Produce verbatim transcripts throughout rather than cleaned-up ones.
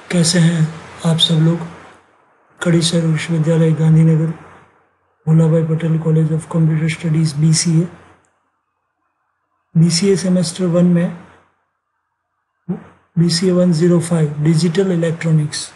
कैसे हैं आप सब लोग। कड़ीसर विश्वविद्यालय Gandhinagar, Bhola Bhai Patel college of computer studies B C A B C A semester one में B C A one zero five digital electronics,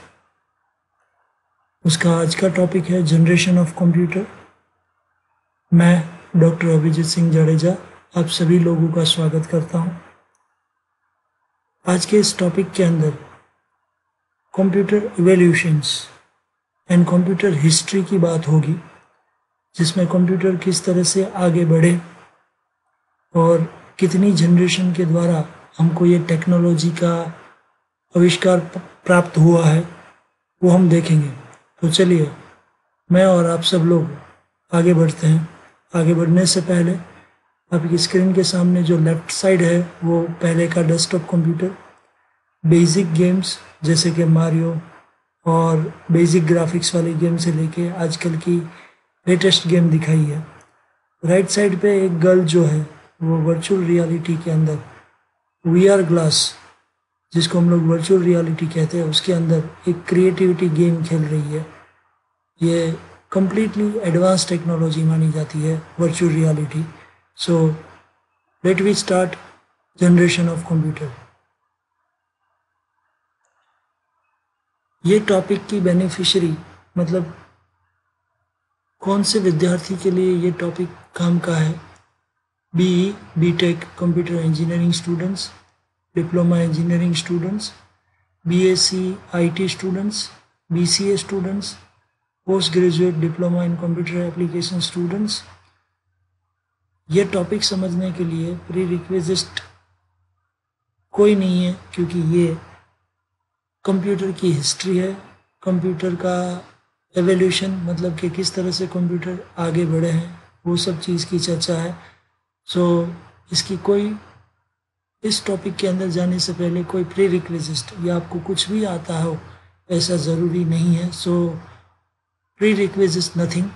उसका आज का टॉपिक है जनरेशन ऑफ कंप्यूटर। मैं डॉक्टर अभिजीत सिंह जाडेजा आप सभी लोगों का स्वागत करता हूं। आज के इस टॉपिक के अंदर computer evolutions and computer history की बात होगी, जिसमें कंप्यूटर किस तरह से आगे बढ़े और कितनी जनरेशन के द्वारा हमको ये टेक्नोलॉजी का आविष्कार प्राप्त हुआ है वो हम देखेंगे। तो चलिए मैं और आप सब लोग आगे बढ़ते हैं। आगे बढ़ने से पहले आपकी स्क्रीन के सामने जो लेफ्ट साइड है वो पहले का डेस्कटॉप कंप्यूटर, बेसिक गेम्स जैसे कि मारियो और बेसिक ग्राफिक्स वाली गेम से लेके आजकल की लेटेस्ट गेम दिखाई है। राइट साइड पे एक गर्ल जो है वो वर्चुअल रियलिटी के अंदर वी आर ग्लास, जिसको हम लोग वर्चुअल रियलिटी कहते हैं, उसके अंदर एक क्रिएटिविटी गेम खेल रही है। ये कम्प्लीटली एडवांस टेक्नोलॉजी मानी जाती है virtual reality. So let we start generation of computer. ये टॉपिक की बेनिफिशियरी मतलब कौन से विद्यार्थी के लिए ये टॉपिक काम का है। BE, BTech computer engineering students, diploma engineering students, BSc IT students, BCA students, post graduate diploma in computer application students. ये टॉपिक समझने के लिए प्री रिक्विजिट कोई नहीं है, क्योंकि ये कंप्यूटर की हिस्ट्री है, कंप्यूटर का एवोल्यूशन मतलब कि किस तरह से कंप्यूटर आगे बढ़े हैं वो सब चीज़ की चर्चा है। सो so, इसकी कोई इस टॉपिक के अंदर जाने से पहले कोई प्री रिक्विजिट या आपको कुछ भी आता हो ऐसा ज़रूरी नहीं है। So prerequisite nothing.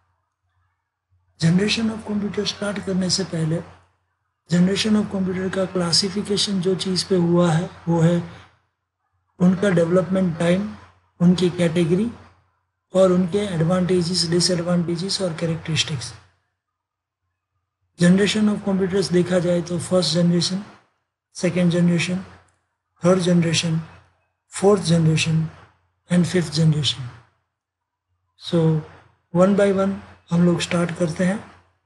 Generation of computer start करने से पहले जनरेशन ऑफ कंप्यूटर का क्लासिफिकेशन जो चीज़ पे हुआ है वो है उनका डेवलपमेंट टाइम, उनकी कैटेगरी और उनके एडवांटेजेस, डिसएडवांटेजेस और कैरेक्टरिस्टिक्स। जनरेशन ऑफ कंप्यूटर्स देखा जाए तो first generation, second generation, third generation, fourth generation and fifth generation. So one by one हम लोग स्टार्ट करते हैं।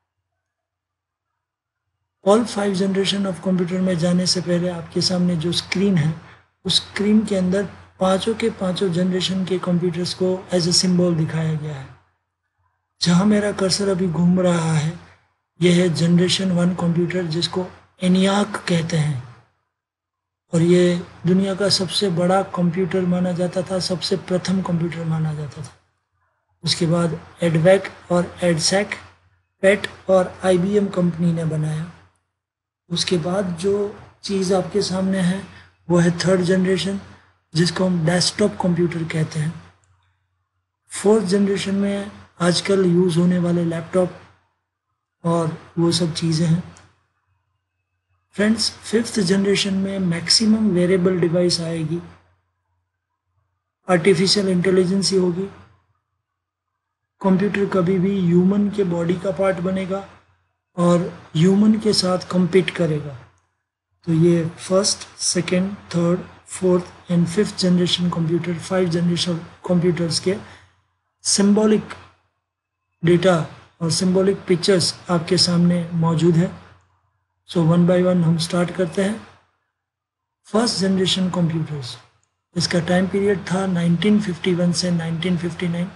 All five generation of computer में जाने से पहले आपके सामने जो स्क्रीन है उस स्क्रीन के अंदर पांचों के पांचों जनरेशन के कंप्यूटर्स को एज ए सिंबल दिखाया गया है। जहां मेरा कर्सर अभी घूम रहा है यह है जनरेशन वन कंप्यूटर, जिसको एनियाक कहते हैं, और ये दुनिया का सबसे बड़ा कंप्यूटर माना जाता था, सबसे प्रथम कंप्यूटर माना जाता था। उसके बाद एडवैक और एडसैक, पेट और आईबीएम कंपनी ने बनाया। उसके बाद जो चीज़ आपके सामने है वो है थर्ड जनरेशन, जिसको हम डेस्कटॉप कंप्यूटर कहते हैं। फोर्थ जनरेशन में आजकल यूज़ होने वाले लैपटॉप और वो सब चीज़ें हैं। फ्रेंड्स, फिफ्थ जनरेशन में मैक्सिमम वेरिएबल डिवाइस आएगी, आर्टिफिशियल इंटेलिजेंस ही होगी। कंप्यूटर कभी भी ह्यूमन के बॉडी का पार्ट बनेगा और ह्यूमन के साथ compete करेगा। तो ये first, second, third, fourth and fifth generation computer, five generation computers के सिंबॉलिक डेटा और सिंबॉलिक पिक्चर्स आपके सामने मौजूद है। सो वन बाय वन हम स्टार्ट करते हैं। फर्स्ट जनरेशन कंप्यूटर्स, इसका टाइम पीरियड था नाइनटीन फिफ्टी वन से नाइनटीन फिफ्टी नाइन।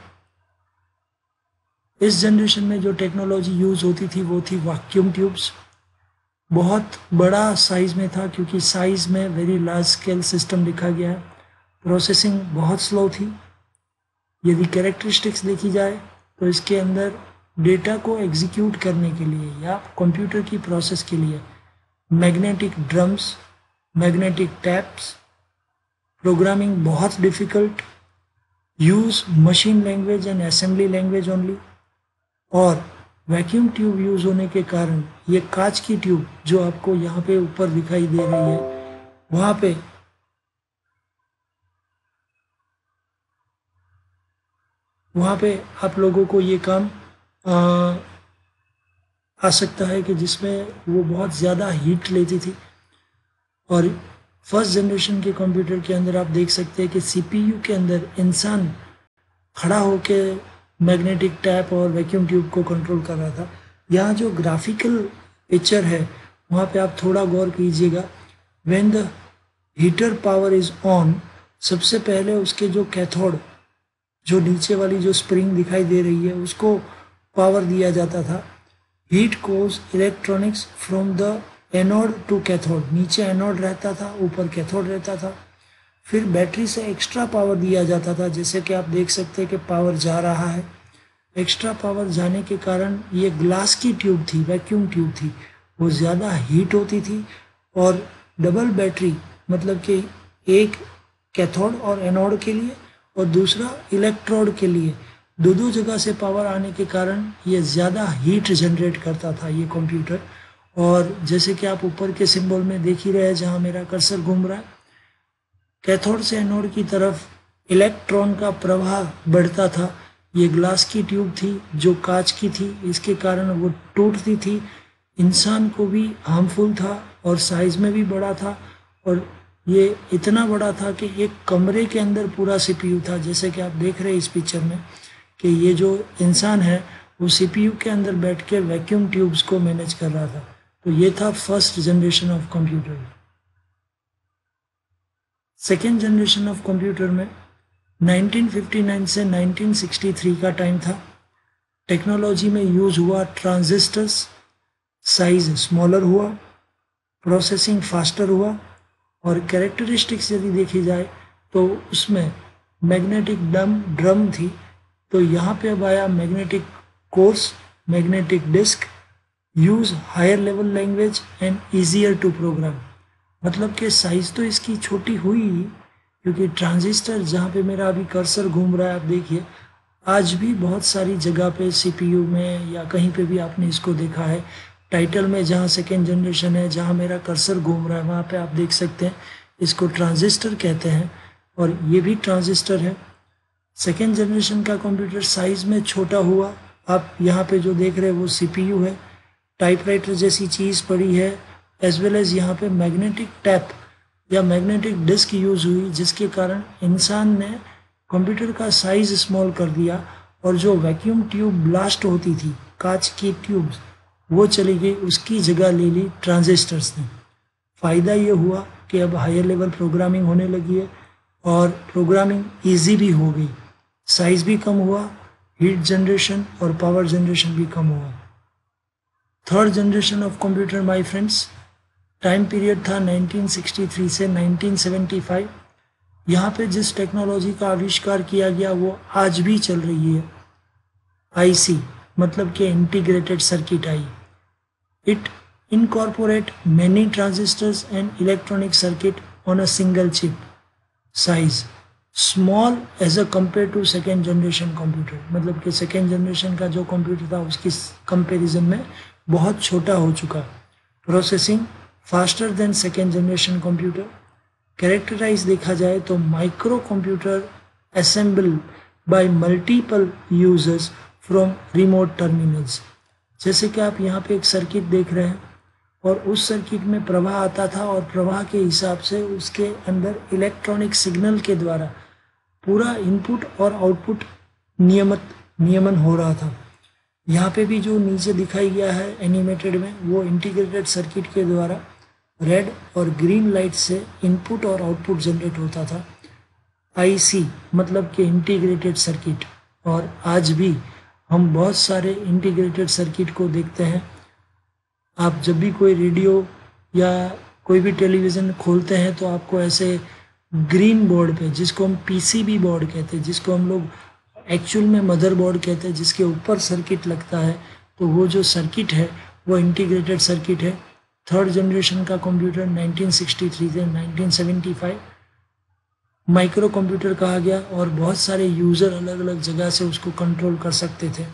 इस जनरेशन में जो टेक्नोलॉजी यूज़ होती थी वो थी वैक्यूम ट्यूब्स। बहुत बड़ा साइज़ में था, क्योंकि साइज़ में वेरी लार्ज स्केल सिस्टम लिखा गया है। प्रोसेसिंग बहुत स्लो थी। यदि कैरेक्टरिस्टिक्स देखी जाए तो इसके अंदर डेटा को एग्जीक्यूट करने के लिए या कंप्यूटर की प्रोसेस के लिए magnetic drums, magnetic tapes, programming बहुत difficult, use machine language and assembly language only, और वैक्यूम ट्यूब यूज़ होने के कारण ये कांच की ट्यूब जो आपको यहाँ पे ऊपर दिखाई दे रही है वहाँ पे वहाँ पे आप लोगों को ये काम आ, आ सकता है कि जिसमें वो बहुत ज़्यादा हीट लेती थी। और फर्स्ट जनरेशन के कंप्यूटर के अंदर आप देख सकते हैं कि सीपीयू के अंदर इंसान खड़ा होके मैग्नेटिक टैप और वैक्यूम ट्यूब को कंट्रोल कर रहा था। यहाँ जो ग्राफिकल पिक्चर है वहाँ पे आप थोड़ा गौर कीजिएगा। When the heater power is on, सबसे पहले उसके जो कैथोड, जो नीचे वाली जो स्प्रिंग दिखाई दे रही है, उसको पावर दिया जाता था। Heat causes electronics from the anode to cathode, नीचे एनोड रहता था, ऊपर कैथोड रहता था। फिर बैटरी से एक्स्ट्रा पावर दिया जाता था, जैसे कि आप देख सकते हैं कि पावर जा रहा है। एक्स्ट्रा पावर जाने के कारण ये ग्लास की ट्यूब थी, वैक्यूम ट्यूब थी, वो ज़्यादा हीट होती थी। और डबल बैटरी मतलब कि एक कैथोड और एनोड के लिए और दूसरा इलेक्ट्रोड के लिए, दो दो जगह से पावर आने के कारण ये ज़्यादा हीट जनरेट करता था ये कंप्यूटर। और जैसे कि आप ऊपर के सिंबल में देख ही रहे हैं जहाँ मेरा कर्सर घूम रहा है, कैथोड से एनोड की तरफ इलेक्ट्रॉन का प्रवाह बढ़ता था। ये ग्लास की ट्यूब थी जो कांच की थी, इसके कारण वो टूटती थी, इंसान को भी हार्मफुल था और साइज में भी बड़ा था। और ये इतना बड़ा था कि एक कमरे के अंदर पूरा सीपीयू था, जैसे कि आप देख रहे हैं इस पिक्चर में कि ये जो इंसान है वो सीपीयू के अंदर बैठ के वैक्यूम ट्यूब्स को मैनेज कर रहा था। तो ये था first generation of computer. Second generation of computer में नाइनटीन फिफ्टी नाइन से नाइनटीन सिक्सटी थ्री का टाइम था। टेक्नोलॉजी में यूज हुआ ट्रांजिस्टर्स, साइज स्मॉलर हुआ, प्रोसेसिंग फास्टर हुआ। और कैरेक्टरिस्टिक्स यदि देखी जाए तो उसमें मैग्नेटिक डम ड्रम थी, तो यहाँ पे अब आया magnetic cores, magnetic disk, use higher level language and easier to program. मतलब कि साइज तो इसकी छोटी हुई ही, क्योंकि ट्रांजिस्टर जहाँ पे मेरा अभी कर्सर घूम रहा है आप देखिए, आज भी बहुत सारी जगह पे सीपीयू में या कहीं पे भी आपने इसको देखा है। टाइटल में जहाँ सेकेंड जनरेशन है, जहाँ मेरा कर्सर घूम रहा है वहाँ पे आप देख सकते हैं इसको ट्रांजिस्टर कहते हैं, और ये भी ट्रांजिस्टर है। सेकेंड जनरेशन का कंप्यूटर साइज में छोटा हुआ। आप यहाँ पे जो देख रहे हैं वो सीपीयू है, टाइपराइटर जैसी चीज़ पड़ी है, एज वेल एज यहाँ पे मैग्नेटिक टैप या मैग्नेटिक डिस्क यूज हुई, जिसके कारण इंसान ने कंप्यूटर का साइज स्मॉल कर दिया। और जो वैक्यूम ट्यूब ब्लास्ट होती थी, कांच की ट्यूब्स, वो चली गई, उसकी जगह ले ली ट्रांजिस्टर्स ने। फ़ायदा ये हुआ कि अब हायर लेवल प्रोग्रामिंग होने लगी है और प्रोग्रामिंग इजी भी हो गई, साइज भी कम हुआ, हीट जनरेशन और पावर जनरेशन भी कम हुआ। Third generation of computer my friends, time period था नाइनटीन सिक्सटी थ्री से नाइनटीन सेवेंटी फाइव। यहाँ पे जिस टेक्नोलॉजी का आविष्कार किया गया वो आज भी चल रही है, आईसी मतलब कि इंटीग्रेटेड सर्किट आई। It incorporate many transistors and electronic circuit on a single chip, size small as a compare to second generation computer. मतलब कि सेकेंड जनरेशन का जो कंप्यूटर था उसकी कंपैरिजन में बहुत छोटा हो चुका। Processing faster than second generation computer. Characterize देखा जाए तो micro computer assemble by multiple users from remote terminals. जैसे कि आप यहाँ पे एक सर्किट देख रहे हैं और उस सर्किट में प्रवाह आता था और प्रवाह के हिसाब से उसके अंदर इलेक्ट्रॉनिक सिग्नल के द्वारा पूरा इनपुट और आउटपुट नियमित नियमन हो रहा था। यहाँ पे भी जो नीचे दिखाई गया है एनिमेटेड में, वो इंटीग्रेटेड सर्किट के द्वारा रेड और ग्रीन लाइट से इनपुट और आउटपुट जनरेट होता था। आईसी मतलब कि इंटीग्रेटेड सर्किट। और आज भी हम बहुत सारे इंटीग्रेटेड सर्किट को देखते हैं। आप जब भी कोई रेडियो या कोई भी टेलीविज़न खोलते हैं तो आपको ऐसे ग्रीन बोर्ड पे, जिसको हम पीसीबी बोर्ड कहते हैं, जिसको हम लोग एक्चुअल में मदरबोर्ड कहते हैं, जिसके ऊपर सर्किट लगता है, तो वो जो सर्किट है वो इंटीग्रेटेड सर्किट है। थर्ड जनरेशन का कंप्यूटर नाइनटीन सिक्सटी थ्री से nineteen seventy five micro computer कहा गया और बहुत सारे यूज़र अलग अलग जगह से उसको कंट्रोल कर सकते थे।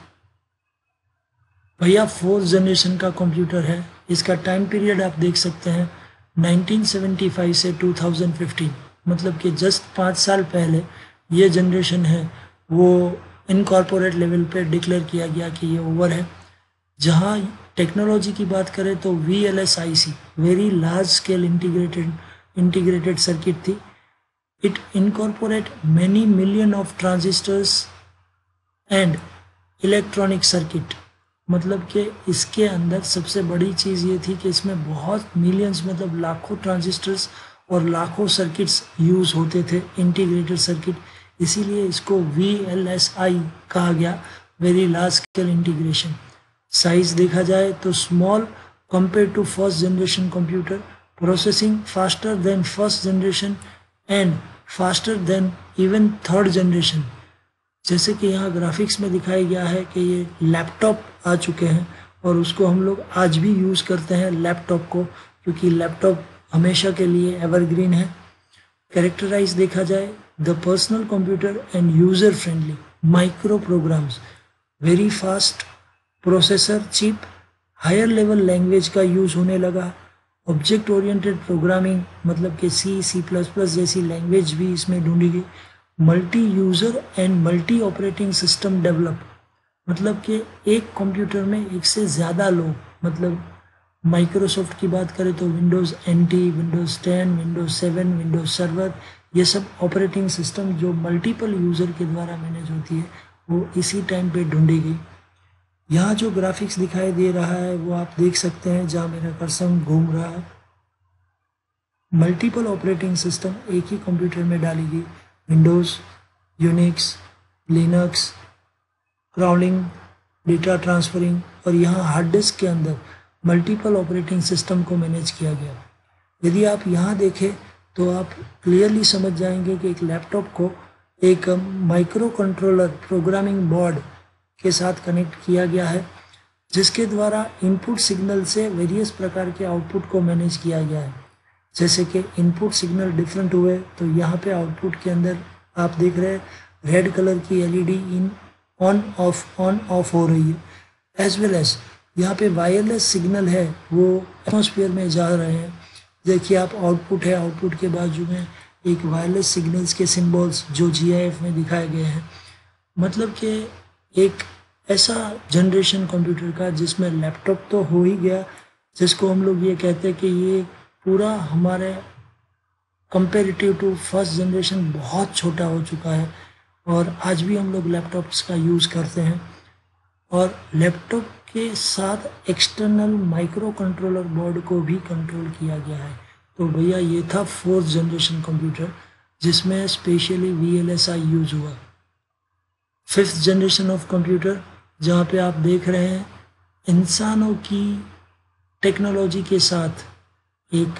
भैया फोर्थ जनरेशन का कंप्यूटर है, इसका टाइम पीरियड आप देख सकते हैं नाइनटीन सेवेंटी फाइव से टू थाउजेंड फिफ्टीन। मतलब कि जस्ट पाँच साल पहले ये जनरेशन है वो इनकॉर्पोरेट लेवल पे डिक्लेयर किया गया कि ये ओवर है। जहाँ टेक्नोलॉजी की बात करें तो V L S I C very large scale integrated integrated circuit थी। It incorporate many million of transistors and electronic circuit, मतलब कि इसके अंदर सबसे बड़ी चीज़ ये थी कि इसमें बहुत मिलियंस मतलब लाखों ट्रांजिस्टर्स और लाखों सर्किट्स यूज़ होते थे, इंटीग्रेटेड सर्किट, इसीलिए इसको वी एल एस आई कहा गया, very large scale integration. Size देखा जाए तो small compare to first generation computer, processing faster than first generation and faster than even third generation. जैसे कि यहाँ ग्राफिक्स में दिखाया गया है कि ये लैपटॉप आ चुके हैं और उसको हम लोग आज भी यूज़ करते हैं लैपटॉप को, क्योंकि लैपटॉप हमेशा के लिए एवरग्रीन है। कैरेक्टराइज देखा जाए the personal computer and user friendly, micro programs, very fast processor chip, higher level language का यूज़ होने लगा, ऑब्जेक्ट ओरिएंटेड प्रोग्रामिंग मतलब कि सी सी प्लस प्लस जैसी लैंग्वेज भी इसमें ढूंढी गई, multi user and multi operating system develop, मतलब कि एक कंप्यूटर में एक से ज़्यादा लोग, मतलब माइक्रोसॉफ्ट की बात करें तो Windows N T, Windows ten, Windows seven, Windows server, ये सब ऑपरेटिंग सिस्टम जो मल्टीपल यूज़र के द्वारा मैनेज होती है वो इसी टाइम पे ढूंढी गई। यहाँ जो ग्राफिक्स दिखाई दे रहा है वो आप देख सकते हैं जहाँ मेरा कर्सर घूम रहा है। मल्टीपल ऑपरेटिंग सिस्टम एक ही कंप्यूटर में डाली गई, Windows, Unix, Linux, crawling, data transferring, और यहाँ हार्ड डिस्क के अंदर मल्टीपल ऑपरेटिंग सिस्टम को मैनेज किया गया। यदि आप यहाँ देखें तो आप क्लियरली समझ जाएंगे कि एक लैपटॉप को एक माइक्रो कंट्रोलर प्रोग्रामिंग बोर्ड के साथ कनेक्ट किया गया है, जिसके द्वारा इनपुट सिग्नल से वेरियस प्रकार के आउटपुट को मैनेज किया गया है। जैसे कि इनपुट सिग्नल डिफरेंट हुए तो यहाँ पे आउटपुट के अंदर आप देख रहे हैं रेड कलर की एलईडी इन ऑन ऑफ ऑन ऑफ हो रही है, एज वेल एज यहाँ पे वायरलेस सिग्नल है वो एटमॉस्फेयर में जा रहे हैं। देखिए आप आउटपुट है, आउटपुट के बाजू में एक वायरलेस सिग्नल्स के सिंबल्स जो जी आई एफ में दिखाए गए हैं, मतलब कि एक ऐसा जनरेशन कंप्यूटर का जिसमें लैपटॉप तो हो ही गया, जिसको हम लोग ये कहते हैं कि ये पूरा हमारे कंपेरेटिव टू फर्स्ट जनरेशन बहुत छोटा हो चुका है और आज भी हम लोग लैपटॉप्स का यूज़ करते हैं। और लैपटॉप के साथ एक्सटर्नल माइक्रो कंट्रोलर बोर्ड को भी कंट्रोल किया गया है। तो भैया ये था फोर्थ जनरेशन कंप्यूटर जिसमें specially V L S I use हुआ। फिफ्थ जनरेशन ऑफ कंप्यूटर जहाँ पे आप देख रहे हैं इंसानों की टेक्नोलॉजी के साथ एक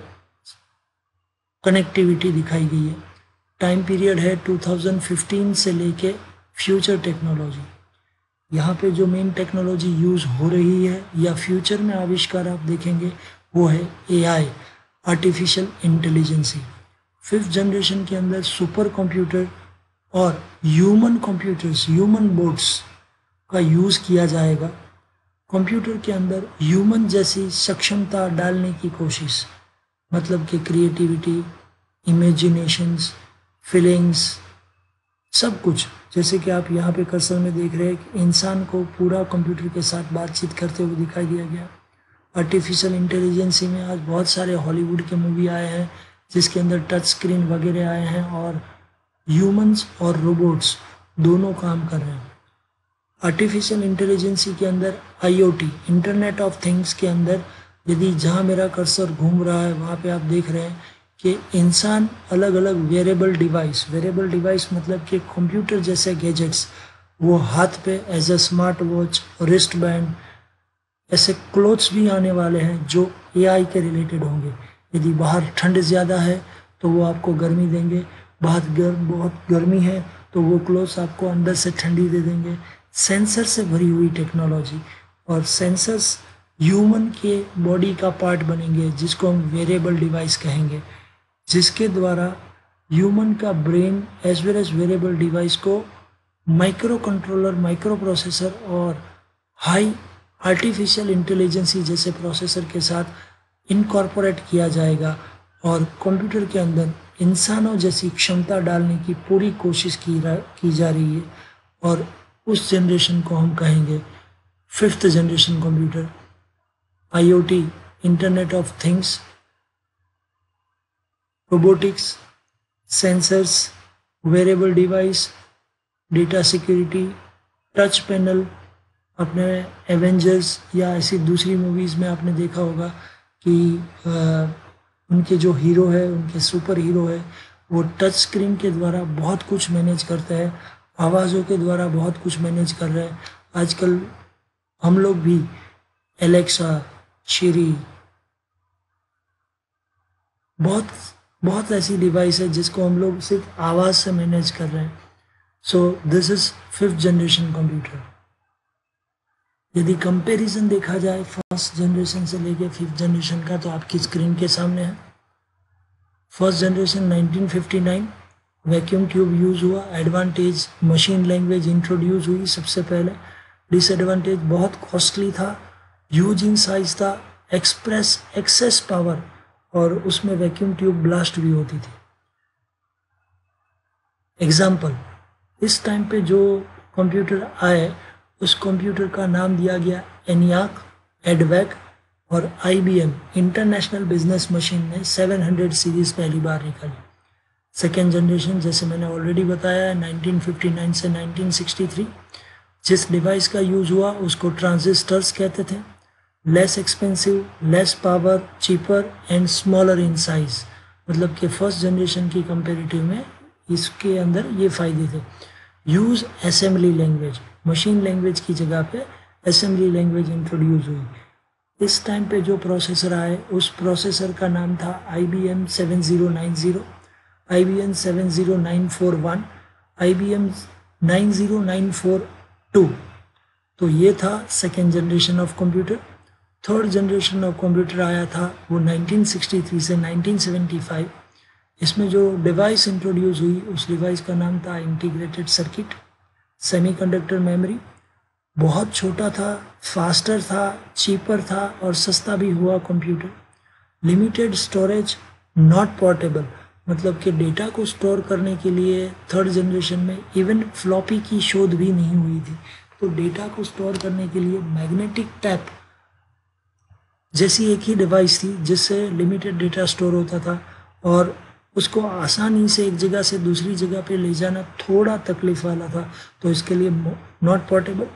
कनेक्टिविटी दिखाई गई है। टाइम पीरियड है टू थाउजेंड फिफ्टीन से लेके फ्यूचर टेक्नोलॉजी। यहाँ पे जो मेन टेक्नोलॉजी यूज़ हो रही है या फ्यूचर में आविष्कार आप देखेंगे वो है A I, artificial intelligence. Fifth generation के अंदर सुपर कंप्यूटर और ह्यूमन कंप्यूटर्स, ह्यूमन बोर्ड्स का यूज़ किया जाएगा। कंप्यूटर के अंदर ह्यूमन जैसी सक्षमता डालने की कोशिश, मतलब कि क्रिएटिविटी, इमेजिनेशंस, फीलिंग्स, सब कुछ। जैसे कि आप यहाँ पे कर्सर में देख रहे हैं कि इंसान को पूरा कंप्यूटर के साथ बातचीत करते हुए दिखाई दिया गया। आर्टिफिशियल इंटेलिजेंसी में आज बहुत सारे हॉलीवुड के मूवी आए हैं जिसके अंदर टच स्क्रीन वगैरह आए हैं और ह्यूमंस और रोबोट्स दोनों काम कर रहे हैं। आर्टिफिशियल इंटेलिजेंसी के अंदर I O T, internet of things के अंदर यदि जहाँ मेरा कर्सर घूम रहा है वहाँ पे आप देख रहे हैं कि इंसान अलग अलग वेरेबल डिवाइस, वेरेबल डिवाइस मतलब कि कंप्यूटर जैसे गैजेट्स, वो हाथ पे as a smart watch, wrist band, ऐसे क्लोथ्स भी आने वाले हैं जो ए आई के रिलेटेड होंगे। यदि बाहर ठंड ज़्यादा है तो वो आपको गर्मी देंगे, बाहर गर्म बहुत गर्मी है तो वो क्लोथ्स आपको अंदर से ठंडी दे देंगे। सेंसर से भरी हुई टेक्नोलॉजी, और सेंसर्स ह्यूमन के बॉडी का पार्ट बनेंगे जिसको हम वेरेबल डिवाइस कहेंगे, जिसके द्वारा ह्यूमन का brain as well as wearable device को माइक्रो कंट्रोलर, माइक्रो प्रोसेसर और हाई आर्टिफिशियल इंटेलिजेंसी जैसे प्रोसेसर के साथ इनकॉर्पोरेट किया जाएगा और कंप्यूटर के अंदर इंसानों जैसी क्षमता डालने की पूरी कोशिश की की जा रही है। और उस जनरेशन को हम कहेंगे fifth generation computer. IoT, internet of things, robotics, sensors, wearable device, data security, touch panel. अपने एवेंजर्स या ऐसी दूसरी मूवीज़ में आपने देखा होगा कि आ, उनके जो हीरो है, उनके सुपर हीरो है, वो टच स्क्रीन के द्वारा बहुत कुछ मैनेज करता है, आवाज़ों के द्वारा बहुत कुछ मैनेज कर रहा है। आजकल हम लोग भी एलेक्सा, सिरी, बहुत बहुत ऐसी डिवाइस है जिसको हम लोग सिर्फ आवाज़ से मैनेज कर रहे हैं। So this is fifth generation computer. यदि कंपैरिजन देखा जाए फर्स्ट जनरेशन से लेके फिफ्थ जनरेशन का, तो आपकी स्क्रीन के सामने है। First generation nineteen fifty nine, vacuum tube use हुआ। एडवांटेज, मशीन लैंग्वेज इंट्रोड्यूस हुई सबसे पहले। डिसएडवांटेज, बहुत कॉस्टली था, ह्यूज इन साइज था, एक्सप्रेस एक्सेस पावर, और उसमें वैक्यूम ट्यूब ब्लास्ट भी होती थी। एग्जाम्पल, इस टाइम पे जो कंप्यूटर आए उस कंप्यूटर का नाम दिया गया एनियाक, एडवैक और आईबीएम इंटरनेशनल बिजनेस मशीन ने सेवन हंड्रेड सीरीज पहली बार निकाली। सेकेंड जनरेशन जैसे मैंने ऑलरेडी बताया है नाइनटीन फिफ्टी नाइन से नाइनटीन सिक्सटी थ्री। जिस डिवाइस का यूज हुआ उसको ट्रांजिस्टर्स कहते थे। Less expensive, less power, cheaper and smaller in size. मतलब कि फर्स्ट जनरेशन की कंपेरेटिव में इसके अंदर ये फायदे थे। Use assembly language, machine language की जगह पे असेंबली लैंग्वेज इंट्रोड्यूस हुई। इस टाइम पे जो प्रोसेसर आए उस प्रोसेसर का नाम था I B M seven zero nine zero, I B M seven zero nine four one, I B M nine zero nine four two. तो ये था second generation of computer. Third generation of computer आया था वो nineteen sixty three से nineteen seventy five. इसमें जो device introduce हुई उस डिवाइस का नाम था इंटीग्रेटेड सर्किट। सेमीकंडक्टर मेमोरी, बहुत छोटा था, फास्टर था, चीपर था और सस्ता भी हुआ computer. Limited storage, not portable, मतलब कि डेटा को स्टोर करने के लिए थर्ड जनरेशन में इवन फ्लॉपी की शोध भी नहीं हुई थी। तो डेटा को स्टोर करने के लिए मैग्नेटिक टैप जैसी एक ही डिवाइस थी जिससे लिमिटेड डेटा स्टोर होता था और उसको आसानी से एक जगह से दूसरी जगह पे ले जाना थोड़ा तकलीफ वाला था, तो इसके लिए not portable.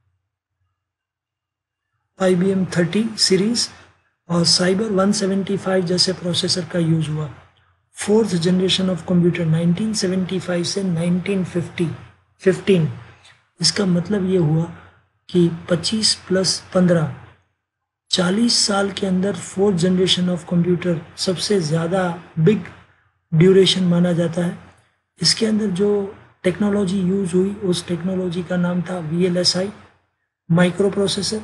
I B M thirty series और साइबर वन सेवेंटी फाइव जैसे प्रोसेसर का यूज हुआ। Fourth generation of computer nineteen seventy five से नाइनटीन फिफ्टी फिफ्टीन। इसका मतलब ये हुआ कि पच्चीस प्लस पंद्रह, चालीस साल के अंदर फोर्थ जनरेशन ऑफ कंप्यूटर सबसे ज़्यादा बिग ड्यूरेशन माना जाता है। इसके अंदर जो टेक्नोलॉजी यूज हुई उस टेक्नोलॉजी का नाम था V L S I, micro processor.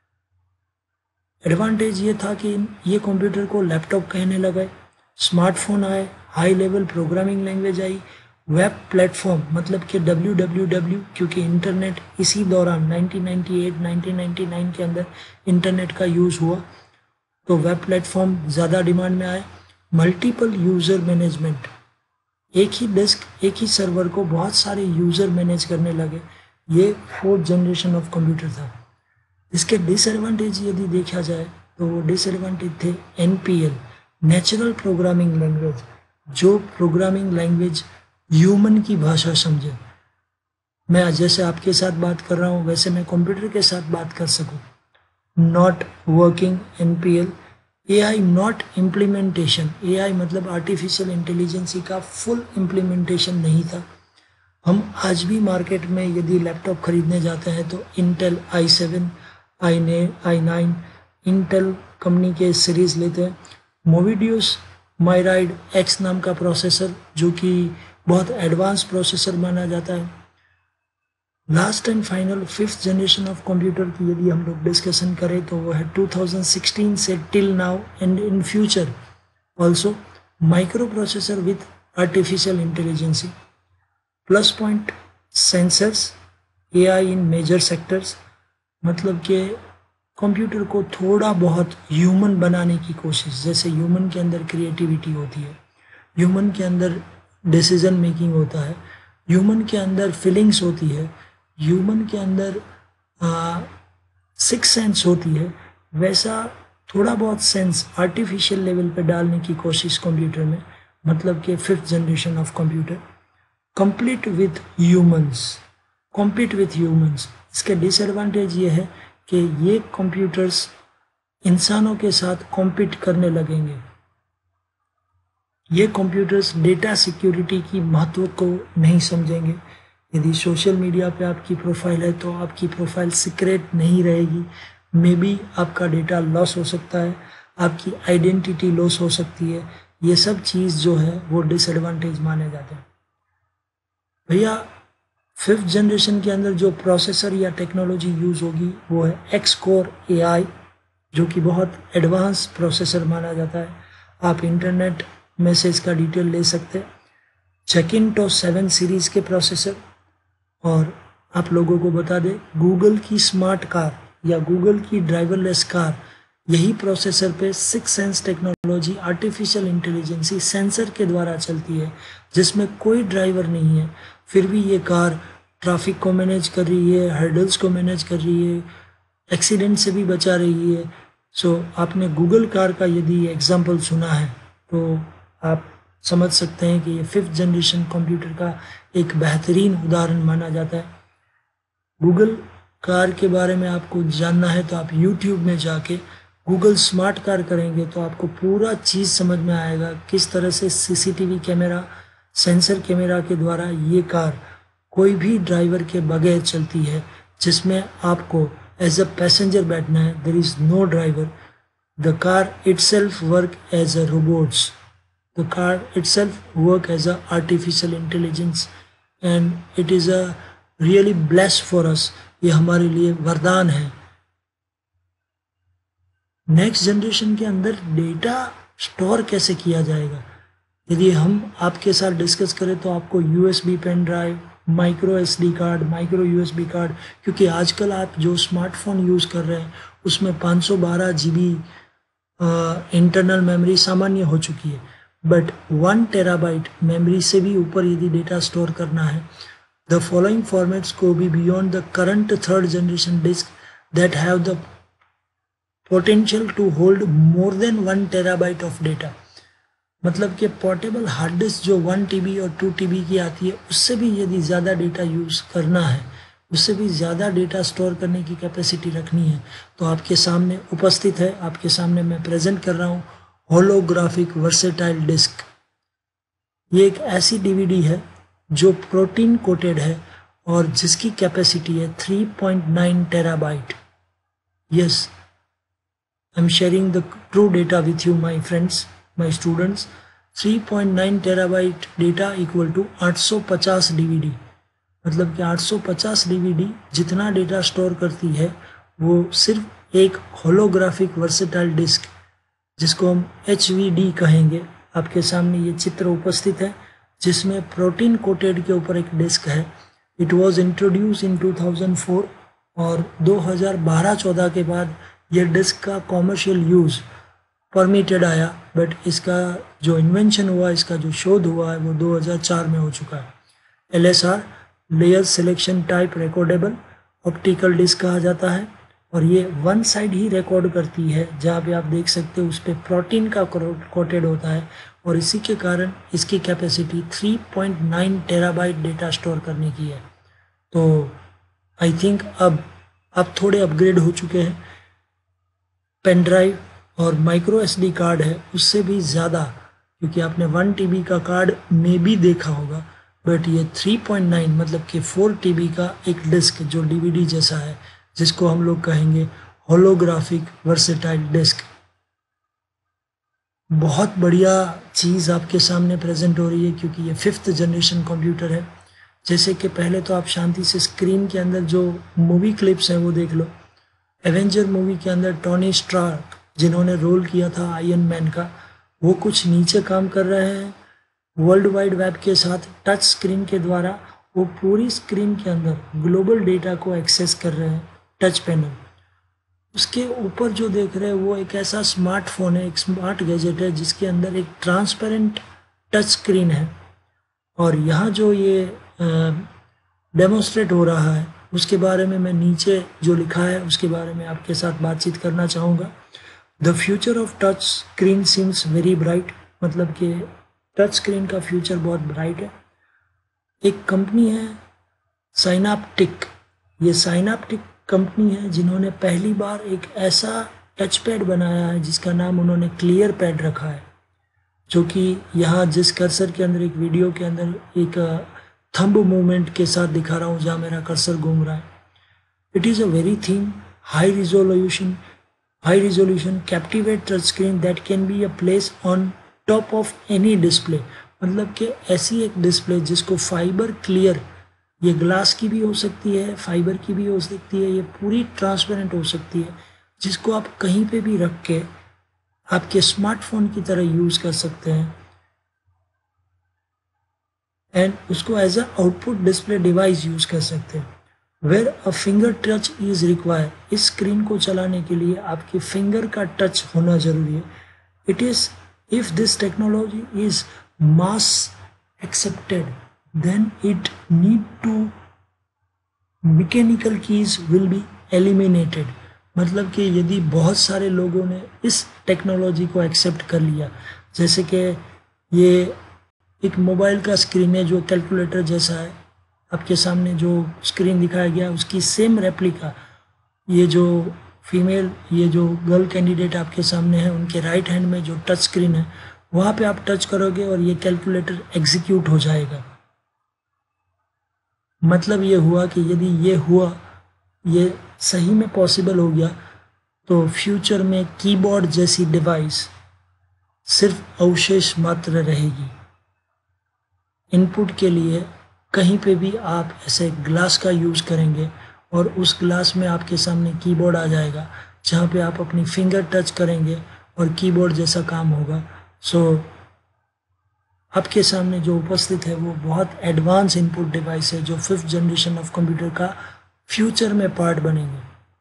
Advantage ये था कि ये कंप्यूटर को लैपटॉप कहने लगे, स्मार्टफोन आए, high level programming language web, वेब प्लेटफॉर्म मतलब कि डब्ल्यू डब्ल्यू डब्ल्यू, क्योंकि इंटरनेट इसी दौरान nineteen ninety eight nineteen ninety nine के अंदर इंटरनेट का यूज़ हुआ, तो वेब प्लेटफॉर्म ज़्यादा डिमांड में आए। मल्टीपल यूज़र मैनेजमेंट, एक ही डिस्क, एक ही सर्वर को बहुत सारे यूज़र मैनेज करने लगे। ये फोर्थ जनरेशन ऑफ कंप्यूटर था। इसके डिसएडवांटेज यदि देखा जाए तो वो डिसएडवांटेज थे N P L, natural programming language, जो प्रोग्रामिंग लैंग्वेज ह्यूमन की भाषा समझे। मैं जैसे आपके साथ बात कर रहा हूँ वैसे मैं कंप्यूटर के साथ बात कर सकूँ। Not working N P L. A I not implementation, A I मतलब आर्टिफिशियल इंटेलिजेंसी का फुल इम्प्लीमेंटेशन नहीं था। हम आज भी मार्केट में यदि लैपटॉप खरीदने जाते हैं तो इंटेल आई सेवन, आई ने आई नाइन इंटेल कंपनी के सीरीज़ लेते हैं। मोविडियस मायराइड एक्स नाम का प्रोसेसर जो कि बहुत एडवांस प्रोसेसर माना जाता है। Last and final fifth generation of computer की यदि हम लोग डिस्कशन करें तो वो है टू थाउजेंड सिक्सटीन से till now and in future also micro processor with artificial intelligence. Plus point sensors, A I in major sectors, मतलब कि कंप्यूटर को थोड़ा बहुत ह्यूमन बनाने की कोशिश। जैसे ह्यूमन के अंदर क्रिएटिविटी होती है, ह्यूमन के अंदर डिसीजन मेकिंग होता है, ह्यूमन के अंदर फीलिंग्स होती है, ह्यूमन के अंदर सिक्स सेंस होती है, वैसा थोड़ा बहुत सेंस आर्टिफिशियल लेवल पे डालने की कोशिश कंप्यूटर में, मतलब कि fifth generation of computer complete with humans, compete with humans. इसके डिसएडवांटेज ये है कि ये कंप्यूटर्स इंसानों के साथ कॉम्पीट करने लगेंगे। ये कंप्यूटर्स डेटा सिक्योरिटी की महत्व को नहीं समझेंगे। यदि सोशल मीडिया पे आपकी प्रोफाइल है तो आपकी प्रोफाइल सीक्रेट नहीं रहेगी, मे बी आपका डेटा लॉस हो सकता है, आपकी आइडेंटिटी लॉस हो सकती है। ये सब चीज़ जो है वो डिसएडवांटेज माने जाते हैं। भैया फिफ्थ जनरेशन के अंदर जो प्रोसेसर या टेक्नोलॉजी यूज़ होगी वो है एक्स कोर ए आई, जो कि बहुत एडवांस प्रोसेसर माना जाता है। आप इंटरनेट में से इसका डिटेल ले सकते हैं। जैकिंटो सेवन सीरीज़ के प्रोसेसर, और आप लोगों को बता दें गूगल की स्मार्ट कार या गूगल की ड्राइवरलेस कार, यही प्रोसेसर पे six sense technology artificial intelligence sensor के द्वारा चलती है, जिसमें कोई ड्राइवर नहीं है, फिर भी ये कार ट्रैफिक को मैनेज कर रही है, हर्डल्स को मैनेज कर रही है, एक्सीडेंट से भी बचा रही है। सो so, आपने गूगल कार का यदि एग्जाम्पल सुना है तो आप समझ सकते हैं कि ये फिफ्थ जनरेशन कंप्यूटर का एक बेहतरीन उदाहरण माना जाता है। गूगल कार के बारे में आपको जानना है तो आप यूट्यूब में जाके गूगल स्मार्ट कार करेंगे तो आपको पूरा चीज़ समझ में आएगा, किस तरह से सीसीटीवी कैमरा, सेंसर कैमरा के द्वारा ये कार कोई भी ड्राइवर के बगैर चलती है, जिसमें आपको एज अ पैसेंजर बैठना है। There is no driver, the car itself work as a robots, the car itself work as a artificial intelligence, and it is a really blessed for us. ये हमारे लिए वरदान है। नेक्स्ट जनरेशन के अंदर data store कैसे किया जाएगा, यदि हम आपके साथ डिस्कस करें तो आपको USB pen drive, micro SD card, micro USB card, क्योंकि आजकल आप जो स्मार्टफोन यूज़ कर रहे हैं उसमें पाँच सौ बारह जीबी इंटरनल मेमोरी सामान्य हो चुकी है, बट वन टेराबाइट मेमोरी से भी ऊपर यदि डेटा स्टोर करना है, द फॉलोइंग फॉर्मेट्स को भी beyond the current third generation disk that have the potential to hold more than one terabyte of data. मतलब कि पोर्टेबल हार्ड डिस्क जो वन टीबी और टू टीबी की आती है, उससे भी यदि ज़्यादा डेटा यूज़ करना है, उससे भी ज़्यादा डेटा स्टोर करने की कैपेसिटी रखनी है, तो आपके सामने उपस्थित है, आपके सामने मैं प्रेजेंट कर रहा हूँ होलोग्राफिक वर्सेटाइल डिस्क। ये एक ऐसी डीवीडी है जो प्रोटीन कोटेड है और जिसकी कैपेसिटी है three point nine terabyte. Yes, I am sharing the true data with you my friends, my students. Three point nine terabyte data equal to आठ सौ पचास डीवीडी, मतलब कि आठ सौ पचास डीवीडी जितना डेटा स्टोर करती है वो सिर्फ एक होलोग्राफिक वर्सेटाइल डिस्क, जिसको हम एच वी डी कहेंगे। आपके सामने ये चित्र उपस्थित है जिसमें प्रोटीन कोटेड के ऊपर एक डिस्क है। It was introduce in two thousand four और दो हज़ार बारह चौदह के बाद ये डिस्क का कॉमर्शियल यूज़ परमिटेड आया, बट इसका जो इन्वेंशन हुआ, इसका जो शोध हुआ है वो दो हज़ार चार में हो चुका है। L S R layer selection type recordable optical disk कहा जाता है, और ये वन साइड ही रिकॉर्ड करती है, जहाँ पे आप देख सकते हो उस पर प्रोटीन का कोटेड होता है, और इसी के कारण इसकी capacity three point nine terabyte data store करने की है। तो आई थिंक अब अब थोड़े अपग्रेड हो चुके हैं। पेन ड्राइव और माइक्रो एसडी कार्ड है उससे भी ज़्यादा, क्योंकि आपने वन टीबी का कार्ड में भी देखा होगा, बट ये थ्री पॉइंट नाइन मतलब कि फोर टीबी का एक डिस्क जो डीवीडी जैसा है, जिसको हम लोग कहेंगे होलोग्राफिक वर्सेटाइल डिस्क। बहुत बढ़िया चीज़ आपके सामने प्रेजेंट हो रही है, क्योंकि ये फिफ्थ जनरेशन कंप्यूटर है। जैसे कि पहले तो आप शांति से स्क्रीन के अंदर जो मूवी क्लिप्स हैं वो देख लो। एवेंजर मूवी के अंदर टोनी स्टार्क जिन्होंने रोल किया था आयरन मैन का, वो कुछ नीचे काम कर रहे हैं। वर्ल्ड वाइड वेब के साथ टच स्क्रीन के द्वारा वो पूरी स्क्रीन के अंदर ग्लोबल डेटा को एक्सेस कर रहे हैं, टच पैनल। उसके ऊपर जो देख रहे हैं वो एक ऐसा स्मार्टफोन है, एक स्मार्ट गैजेट है जिसके अंदर एक ट्रांसपेरेंट टच स्क्रीन है। और यहाँ जो ये डेमोन्स्ट्रेट हो रहा है उसके बारे में मैं नीचे जो लिखा है उसके बारे में आपके साथ बातचीत करना चाहूँगा। The future of touch screen seems very bright, मतलब कि टच स्क्रीन का फ्यूचर बहुत ब्राइट है। एक कंपनी है साइनाप्टिक, ये साइनाप्टिक कंपनी है जिन्होंने पहली बार एक ऐसा टच पैड बनाया है जिसका नाम उन्होंने क्लियर पैड रखा है, जो कि यहाँ जिस कर्सर के अंदर एक वीडियो के अंदर एक थंब मूवमेंट के साथ दिखा रहा हूँ जहाँ मेरा कर्सर घूम रहा है। It is a very thin high resolution high resolution captivate touch screen that can be a place on top of any display, मतलब कि ऐसी एक डिस्प्ले जिसको फाइबर क्लियर, ये ग्लास की भी हो सकती है, फाइबर की भी हो सकती है, ये पूरी ट्रांसपेरेंट हो सकती है, जिसको आप कहीं पे भी रख के आपके स्मार्टफोन की तरह यूज़ कर सकते हैं एंड उसको as a output display device use कर सकते हैं। Where a finger touch is require, इस स्क्रीन को चलाने के लिए आपके फिंगर का टच होना ज़रूरी है। It is if this technology is mass accepted then it need to mechanical keys will be eliminated, मतलब कि यदि बहुत सारे लोगों ने इस टेक्नोलॉजी को एक्सेप्ट कर लिया, जैसे कि ये एक मोबाइल का स्क्रीन है जो कैलकुलेटर जैसा है, आपके सामने जो स्क्रीन दिखाया गया उसकी सेम रेप्लिका, ये जो फीमेल ये जो गर्ल कैंडिडेट आपके सामने है उनके राइट हैंड में जो टच स्क्रीन है वहाँ पे आप टच करोगे और ये कैलकुलेटर एग्जीक्यूट हो जाएगा। मतलब ये हुआ कि यदि ये हुआ, ये सही में पॉसिबल हो गया, तो फ्यूचर में कीबोर्ड जैसी डिवाइस सिर्फ अवशेष मात्र रहेगी। इनपुट के लिए कहीं पे भी आप ऐसे ग्लास का यूज़ करेंगे और उस ग्लास में आपके सामने कीबोर्ड आ जाएगा जहाँ पे आप अपनी फिंगर टच करेंगे और कीबोर्ड जैसा काम होगा। सो आपके सामने जो उपस्थित है वो बहुत एडवांस इनपुट डिवाइस है जो फिफ्थ जनरेशन ऑफ कंप्यूटर का फ्यूचर में पार्ट बनेंगे।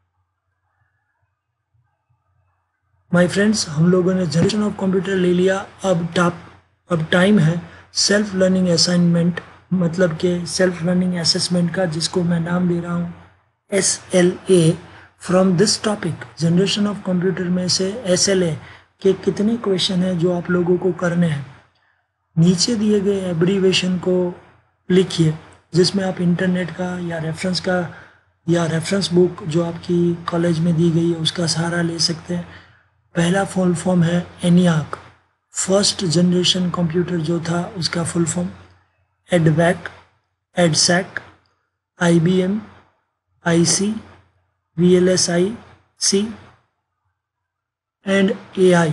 माय फ्रेंड्स, हम लोगों ने जनरेशन ऑफ कंप्यूटर ले लिया, अब टाप अब टाइम है सेल्फ लर्निंग असाइनमेंट, मतलब कि सेल्फ लर्निंग असेसमेंट का, जिसको मैं नाम दे रहा हूँ S L A. From this topic generation of computer में से एस एल ए के कितने क्वेश्चन हैं जो आप लोगों को करने हैं, नीचे दिए गए एब्रीवेशन को लिखिए जिसमें आप इंटरनेट का या रेफरेंस का या रेफरेंस बुक जो आपकी कॉलेज में दी गई है उसका सहारा ले सकते हैं। पहला फुल फॉर्म है एनियाक, फर्स्ट जनरेशन कंप्यूटर जो था उसका full form, EDVAC, EDSAC, I B M, I C, V L S I C and A I.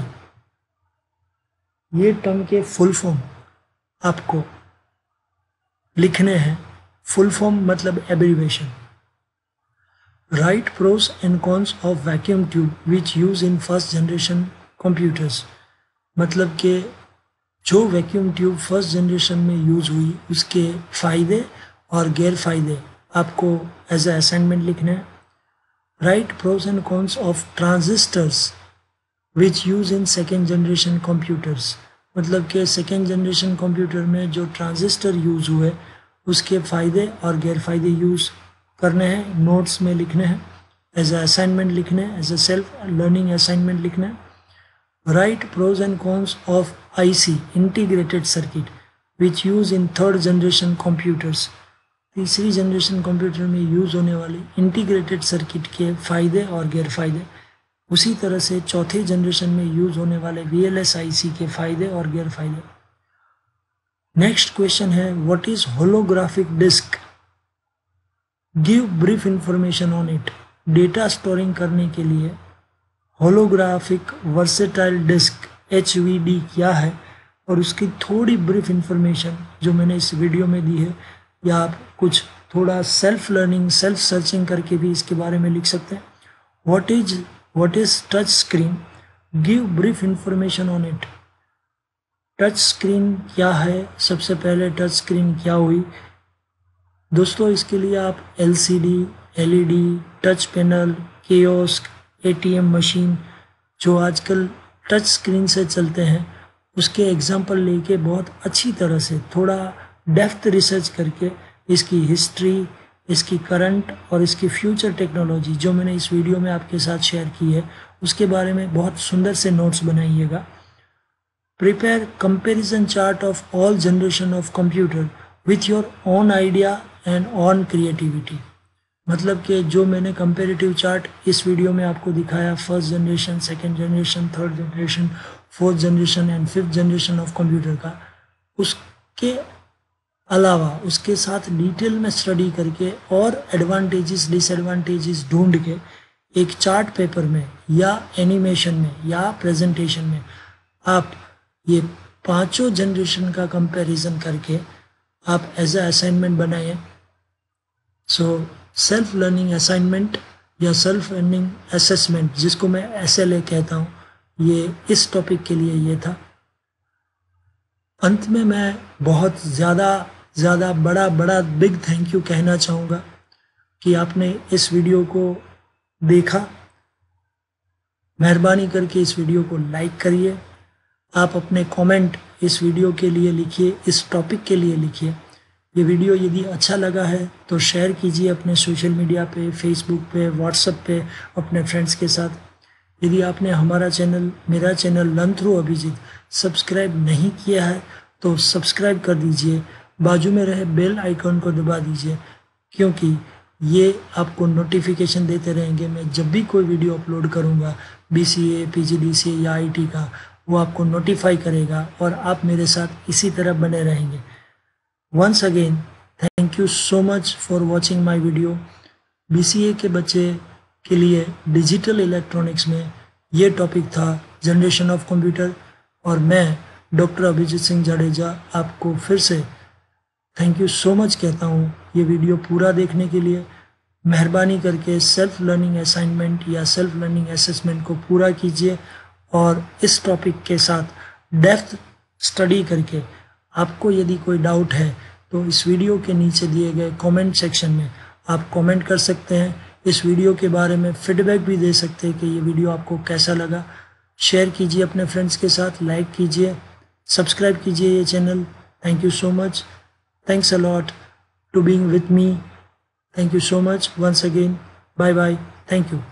ये टर्म के फुल फॉर्म आपको लिखने हैं। फुल फॉर्म मतलब abbreviation. Write pros and cons of vacuum tube which use in first generation computers, मतलब कि जो vacuum tube first generation में यूज हुई उसके फ़ायदे और गैर फायदे आपको एज ए असाइनमेंट लिखने हैं। Write pros and cons of transistors which use in second generation computers, मतलब कि सेकेंड जनरेशन कंप्यूटर में जो ट्रांजिस्टर यूज़ हुए उसके फ़ायदे और गैर फायदे यूज़ करने हैं, नोट्स में लिखने हैं, एज ए असाइनमेंट लिखने हैं, as a self learning assignment लिखने हैं। Write pros and cons of I C integrated circuit which use in third generation computers, तीसरी जनरेशन कंप्यूटर में यूज़ होने वाले इंटीग्रेटेड सर्किट के फ़ायदे और गैर फायदे। उसी तरह से चौथे जनरेशन में यूज होने वाले V L S I C के फायदे और गैर फायदे। नेक्स्ट क्वेश्चन है what is holographic disk, give brief information on it. Data storing करने के लिए holographic versatile disk H V D क्या है और उसकी थोड़ी ब्रीफ इंफॉर्मेशन जो मैंने इस वीडियो में दी है, या आप कुछ थोड़ा सेल्फ लर्निंग सेल्फ सर्चिंग करके भी इसके बारे में लिख सकते हैं। What is What is touch screen? Give brief information on it. Touch screen क्या है, सबसे पहले टच स्क्रीन क्या हुई दोस्तों, इसके लिए आप L C D, L E D, touch panel, kiosk, A T M machine जो आजकल टच स्क्रीन से चलते हैं उसके एग्जाम्पल लेके बहुत अच्छी तरह से थोड़ा डेप्थ रिसर्च करके इसकी हिस्ट्री, इसकी करंट और इसकी फ्यूचर टेक्नोलॉजी जो मैंने इस वीडियो में आपके साथ शेयर की है उसके बारे में बहुत सुंदर से नोट्स बनाइएगा। Prepare comparison chart of all generation of computer with your own idea and on creativity. मतलब कि जो मैंने कंपैरेटिव चार्ट इस वीडियो में आपको दिखाया, first generation, second generation, third generation, fourth generation and fifth generation of computer का, उसके अलावा उसके साथ डिटेल में स्टडी करके और एडवांटेजेस डिसएडवांटेजेस ढूंढ के एक चार्ट पेपर में या एनिमेशन में या प्रेजेंटेशन में आप ये पांचों जनरेशन का कंपैरिजन करके आप एज अ असाइनमेंट बनाएं। सो सेल्फ लर्निंग असाइनमेंट या सेल्फ लर्निंग असेसमेंट, जिसको मैं एस एल ए कहता हूँ, ये इस टॉपिक के लिए ये था। अंत में मैं बहुत ज़्यादा ज़्यादा बड़ा बड़ा बिग थैंक यू कहना चाहूँगा कि आपने इस वीडियो को देखा। मेहरबानी करके इस वीडियो को लाइक करिए। आप अपने कमेंट इस वीडियो के लिए लिखिए, इस टॉपिक के लिए लिखिए। ये वीडियो यदि अच्छा लगा है तो शेयर कीजिए अपने सोशल मीडिया पे, फेसबुक पे, व्हाट्सएप पे अपने फ्रेंड्स के साथ। यदि आपने हमारा चैनल, मेरा channel learn through Abhijeet subscribe नहीं किया है तो सब्सक्राइब कर दीजिए, बाजू में रहे बेल आइकॉन को दबा दीजिए, क्योंकि ये आपको नोटिफिकेशन देते रहेंगे। मैं जब भी कोई वीडियो अपलोड करूँगा B C A, P G D C A या आई टी का, वो आपको नोटिफाई करेगा और आप मेरे साथ इसी तरह बने रहेंगे। Once again thank you so much for watching my video. B C A के बच्चे के लिए डिजिटल इलेक्ट्रॉनिक्स में ये टॉपिक था, जनरेशन ऑफ कंप्यूटर, और मैं डॉक्टर अभिजीत सिंह जडेजा आपको फिर से थैंक यू सो मच कहता हूँ ये वीडियो पूरा देखने के लिए। मेहरबानी करके सेल्फ लर्निंग असाइनमेंट या सेल्फ लर्निंग असेसमेंट को पूरा कीजिए और इस टॉपिक के साथ डेप्थ स्टडी करके आपको यदि कोई डाउट है तो इस वीडियो के नीचे दिए गए कमेंट सेक्शन में आप कमेंट कर सकते हैं। इस वीडियो के बारे में फीडबैक भी दे सकते हैं कि ये वीडियो आपको कैसा लगा। शेयर कीजिए अपने फ्रेंड्स के साथ, लाइक कीजिए, सब्सक्राइब कीजिए ये channel. Thank you so much. Thanks a lot to being with me. Thank you so much once again. Bye bye. Thank you.